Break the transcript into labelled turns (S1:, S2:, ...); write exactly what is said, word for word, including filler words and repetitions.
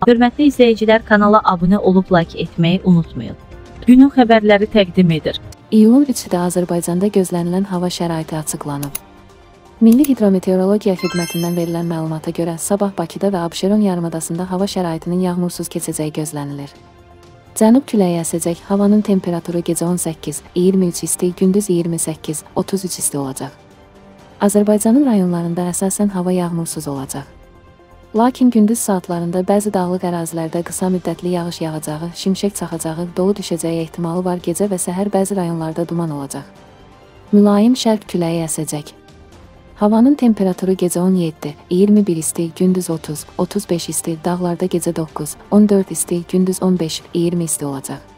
S1: Hörmətli izləyicilər, kanala abunə olub like etməyi unutmayın. Günün xəbərləri təqdim edir.
S2: İyulun üçündə Azərbaycanda gözlənilən hava şəraiti açıqlanıb. Milli Hidrometeorologiya Xidmətindən verilən məlumata görə sabah Bakıda və Abşeron yarımadasında hava şəraitinin yağmursuz keçəcəyi gözlənilir. Cənub küləyi əsəcək, havanın temperaturu gecə on səkkiz iyirmi üç isti, gündüz iyirmi səkkiz otuz üç isti olacaq. Azərbaycanın rayonlarında əsasən hava yağmursuz olacaq. Lakin gündüz saatlarında bəzi dağlıq ərazilərdə qısa müddətli yağış yağacağı, şimşək çaxacağı, dolu düşəcəyi ehtimalı var. Gecə və səhər bəzi rayonlarda duman olacaq. Mülayim şərq küləyi əsəcək. Havanın temperaturu gecə on yeddi iyirmi bir isti, gündüz otuz otuz beş isti, dağlarda gecə doqquz on dörd isti, gündüz on beş iyirmi isti olacaq.